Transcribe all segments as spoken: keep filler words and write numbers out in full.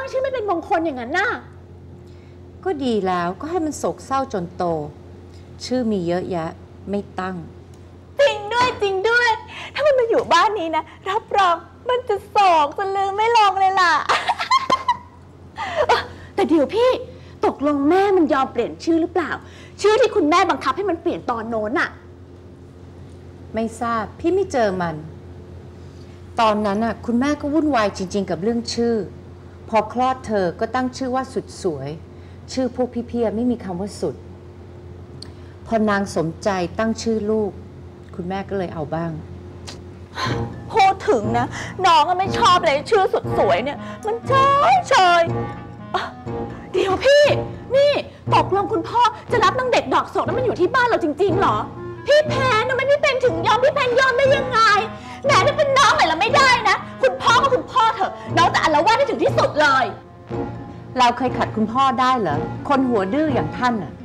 งชื่อไม่เป็นมงคลอย่างนั้นน่ะก็ดีแล้วก็ให้มันโศกเศร้าจนโตชื่อมีเยอะแยะไม่ตั้งจริงด้วยจริงด้วยถ้ามันมาอยู่บ้านนี้นะรับรองมันจะโศกจนลืมไม่ลงเลยล่ะ แต่เดี๋ยวพี่ตกลงแม่มันยอมเปลี่ยนชื่อหรือเปล่าชื่อที่คุณแม่บังคับให้มันเปลี่ยนตอนโน้นน่ะไม่ทราบพี่ไม่เจอมันตอนนั้นน่ะคุณแม่ก็วุ่นวายจริงๆกับเรื่องชื่อพอคลอดเธอก็ตั้งชื่อว่าสุดสวยชื่อพวกพี่ๆไม่มีคำว่าสุดพอนางสมใจตั้งชื่อลูกคุณแม่ก็เลยเอาบ้างพูดถึงนะน้องก็ไม่ชอบเลยชื่อสุดสวยเนี่ยมันเฉยเฉยเดี๋ยวพี่นี่ตกลงคุณพ่อจะรับนางเด็กดอกโศกนั้นมันอยู่ที่บ้านเราจริงๆหรอพี่แพนทำไมพี่แพนถึงยอมพี่แพนยอมได้ยังไงแหมถ้าเป็นน้องหน่อยละไม่ได้นะคุณพ่อก็คุณพ่อเถอะน้องจะอาละวาดให้ถึงที่สุดเลยเราเคยขัดคุณพ่อได้เหรอคนหัวดื้ออย่างท่านน่ะ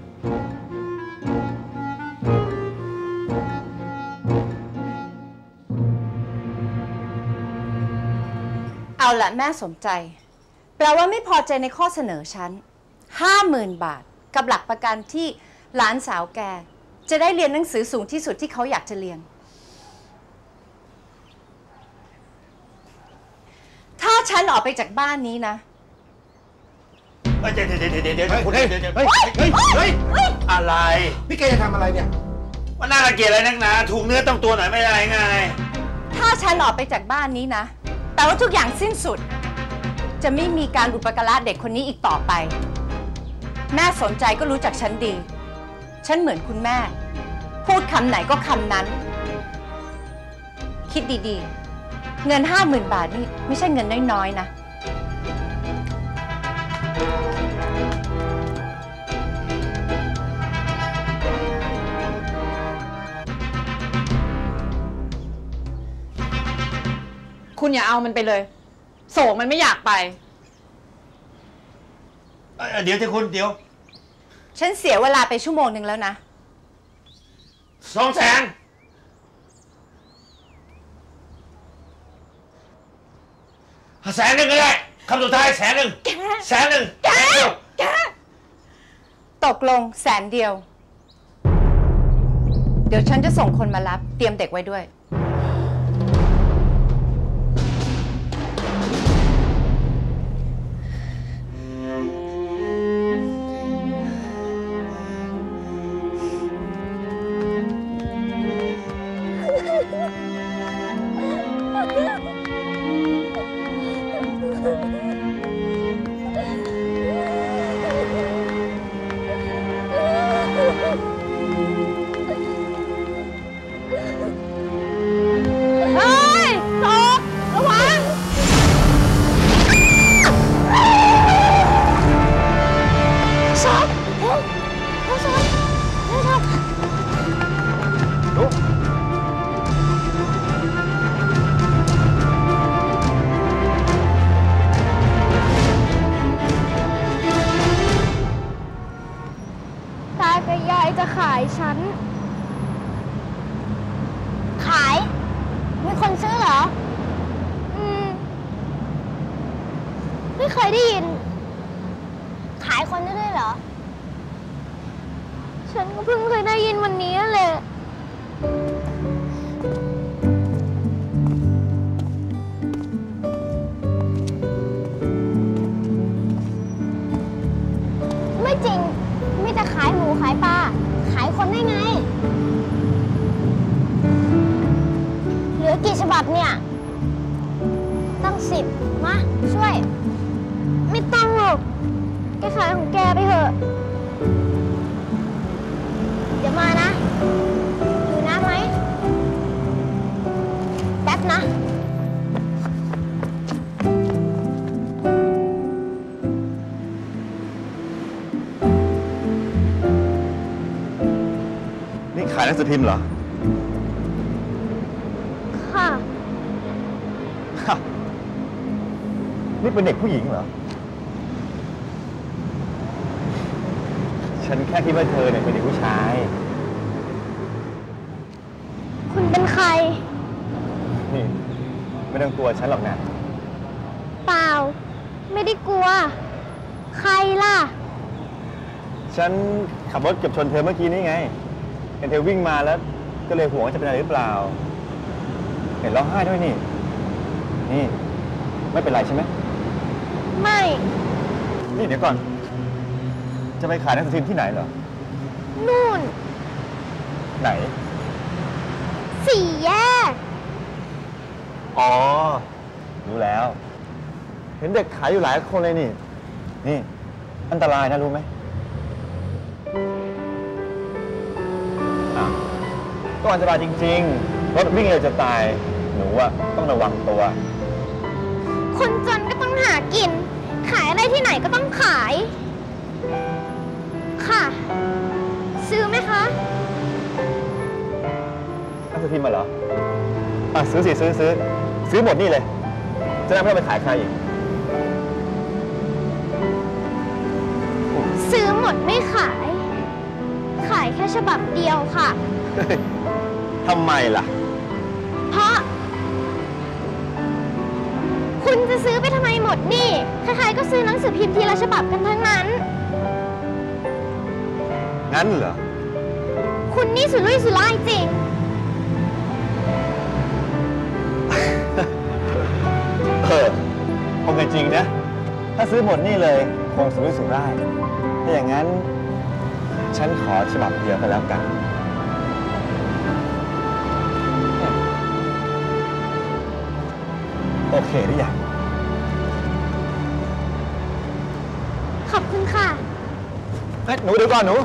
เอาละแม่สมใจแปลว่าไม่พอใจในข้อเสนอฉันห้าหมื่นบาทกับหลักประกันที่หลานสาวแกจะได้เรียนหนังสือสูงที่สุดที่เขาอยากจะเรียนถ้าฉันออกไปจากบ้านนี้นะเดี๋ยวเดี๋ยวเดี๋ยวเดี๋ยวเดี๋ยวเฮ้ยเดี๋ยวเดี๋ยวเฮ้ยเฮ้ยเฮ้ยอะไรพี่แกจะทำอะไรเนี่ยมันน่ารังเกียจอะไรนักหนาถูกเนื้อต้องตัวหน่อยไม่ได้ไงถ้าฉันออกไปจากบ้านนี้นะแต่ว่าทุกอย่างสิ้นสุดจะไม่มีการอุปการะเด็กคนนี้อีกต่อไปแม่สนใจก็รู้จักฉันดีฉันเหมือนคุณแม่พูดคำไหนก็คำนั้นคิดดีๆเงินห้าหมื่นบาทนี่ไม่ใช่เงินน้อยๆนะคุณอย่าเอามันไปเลยโสมมันไม่อยากไปเดี๋ยวที่คุณเดี๋ยวฉันเสียเวลาไปชั่วโมงหนึ่งแล้วนะสองแสนแสนหนึ่งก็ได้คำสุดท้ายแสนหนึ่งแสนหนึ่งแกแกตกลงแสนเดียวเดี๋ยวฉันจะส่งคนมารับเตรียมเด็กไว้ด้วยจะขายฉันขายมีคนซื้อเหรออืมไม่เคยได้ยินขายคนได้ด้วยเหรอฉันก็เพิ่งเคยได้ยินวันนี้แหละไม่จริงไม่จะขายหมูขายปลาขายคนได้ไงเหลือกี่ฉบับเนี่ยตั้งสิบมาช่วยไม่ต้องหรอกแกขายของแกไปเถอะเดี๋ยวมานะอยู่น้ำไหมแป๊บนะขายหนังสือพิมพ์เหรอค่ะนี่เป็นเด็กผู้หญิงเหรอฉันแค่คิดว่าเธอเนี่ยเป็นเด็กผู้ชายคุณเป็นใครนี่ไม่ต้องกลัวฉันหรอกนะเปล่าไม่ไม่ได้กลัว ใครล่ะฉันขับรถเกือบชนเธอเมื่อกี้นี่ไง เห็นเธอวิ่งมาแล้ว ก็เลยห่วงว่าจะเป็นอะไรหรือเปล่า เห็นร้องไห้ด้วยนี่ นี่ ไม่เป็นไรใช่ไหมไม่นี่เดี๋ยวก่อน จะไปขายหนังสือพิมพ์ที่ไหนเหรอนู่นไหนสี่แยกอ๋อ รู้แล้ว เห็นเด็กขายอยู่หลายคนเลยนี่ นี่ อันตรายนะรู้ไหมอ่ะก็อันตรายจริงๆ รถวิ่งเร็วจะตาย หนูอะต้องระวังตัวคนจนก็ต้องหากิน ขายอะไรที่ไหนก็ต้องขาย ค่ะ ซื้อไหมคะหนังสือพิมพ์มาเหรอ อ่ะ ซื้อสิซื้อซื้อ ซื้อหมดนี่เลย จะได้ไม่ต้องไปขายใครอีกซื้อหมดไม่ขาย ขายแค่ฉบับเดียวค่ะทำไมล่ะเพราะ คุณจะซื้อไปทำไมหมดนี่ ใครๆก็ซื้อหนังสือพิมพ์ทีละฉบับกันทั้งนั้นงั้นเหรอคุณนี่สุรุ่ยสุร่ายจริงเออคงจะจริงนะ ถ้าซื้อหมดนี่เลย คงสุรุ่ยสุร่ายถ้าอย่างนั้น ฉันขอฉบับเดียวกันแล้วกัน โอเคหรือยังขอบคุณค่ะเฮ้ยหนูเดี๋ยวก่อนหนู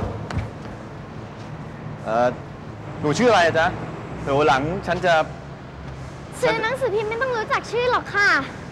เอ่อ หนูชื่ออะไรอะจ๊ะหนูหลังฉันจะซื้อหนังสือพิมพ์ไม่ต้องรู้จักชื่อหรอกค่ะ